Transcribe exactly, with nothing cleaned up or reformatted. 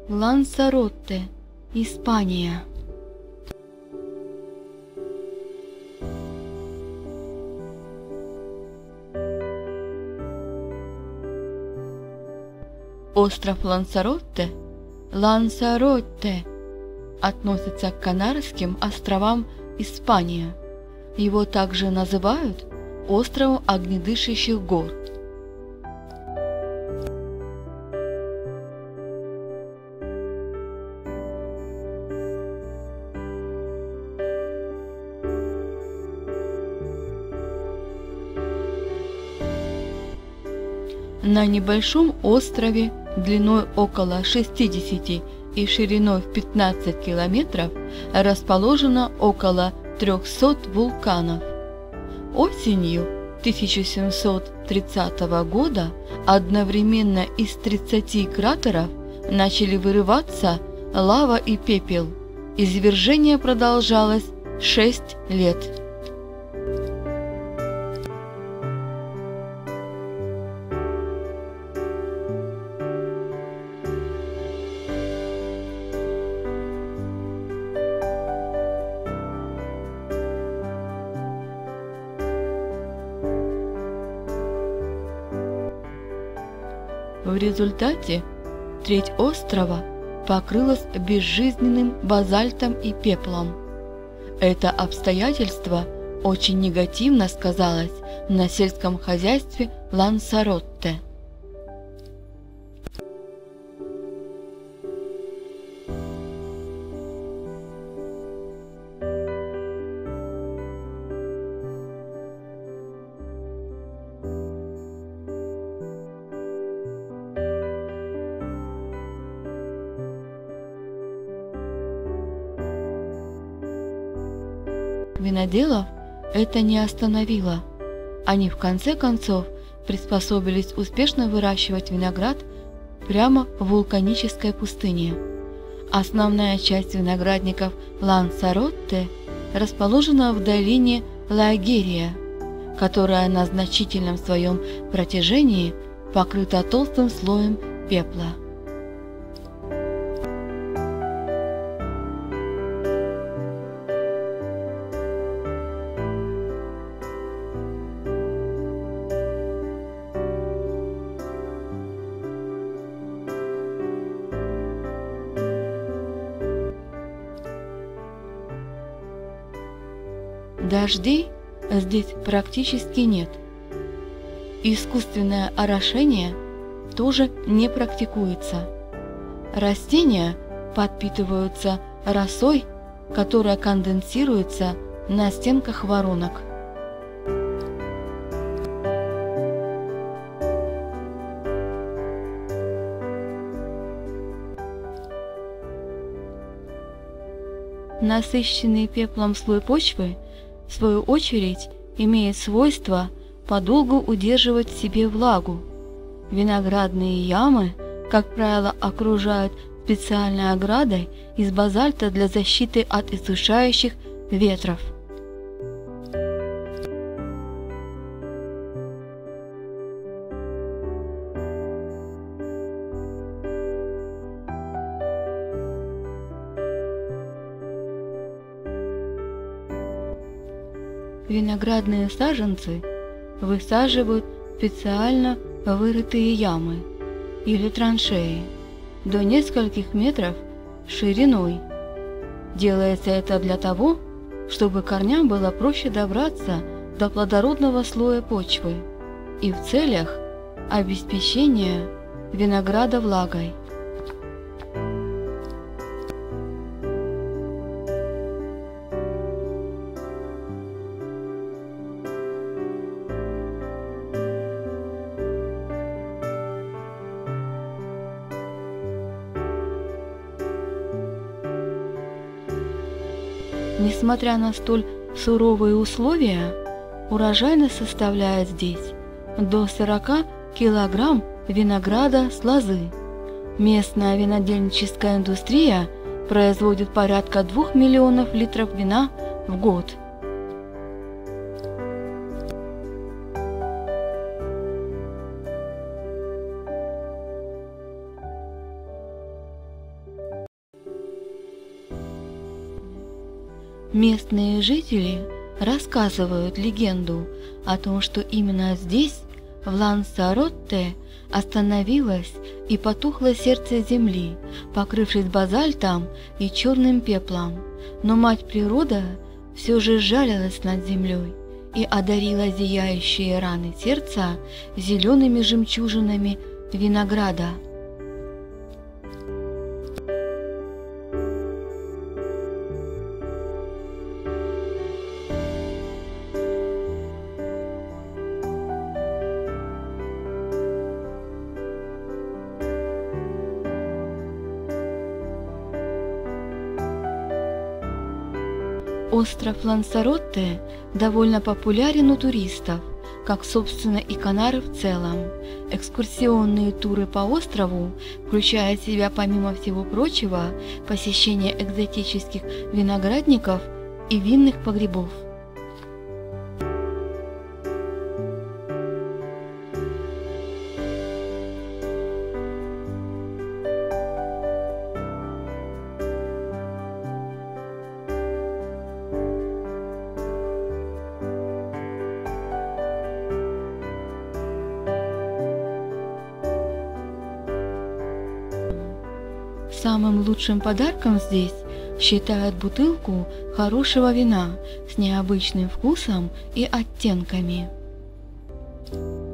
Лансаротте, Испания. Остров Лансаротте, Лансаротте, относится к Канарским островам Испания. Его также называют островом огнедышащих гор. На небольшом острове длиной около шестидесяти и шириной в пятнадцать километров расположено около трёхсот вулканов. Осенью тысяча семьсот тридцатого года одновременно из тридцати кратеров начали вырываться лава и пепел. Извержение продолжалось шесть лет. В результате треть острова покрылась безжизненным базальтом и пеплом. Это обстоятельство очень негативно сказалось на сельском хозяйстве Лансаротте. Виноделов это не остановило. Они в конце концов приспособились успешно выращивать виноград прямо в вулканической пустыне. Основная часть виноградников Лансаротте расположена в долине Лагерия, которая на значительном своем протяжении покрыта толстым слоем пепла. Дождей здесь практически нет. Искусственное орошение тоже не практикуется. Растения подпитываются росой, которая конденсируется на стенках воронок. Насыщенный пеплом слой почвы, в свою очередь, имеет свойство подолгу удерживать в себе влагу. Виноградные ямы, как правило, окружают специальной оградой из базальта для защиты от иссушающих ветров. Виноградные саженцы высаживают в специально вырытые ямы или траншеи до нескольких метров шириной. Делается это для того, чтобы корням было проще добраться до плодородного слоя почвы и в целях обеспечения винограда влагой. Несмотря на столь суровые условия, урожайность составляет здесь до сорока килограмм винограда с лозы. Местная винодельническая индустрия производит порядка двух миллионов литров вина в год. Местные жители рассказывают легенду о том, что именно здесь, в Лансаротте, остановилось и потухло сердце земли, покрывшись базальтом и черным пеплом. Но мать природа все же жалилась над землей и одарила зияющие раны сердца зелеными жемчужинами винограда. Остров Лансаротте довольно популярен у туристов, как, собственно, и Канары в целом. Экскурсионные туры по острову включают в себя, помимо всего прочего, посещение экзотических виноградников и винных погребов. Самым лучшим подарком здесь считают бутылку хорошего вина с необычным вкусом и оттенками.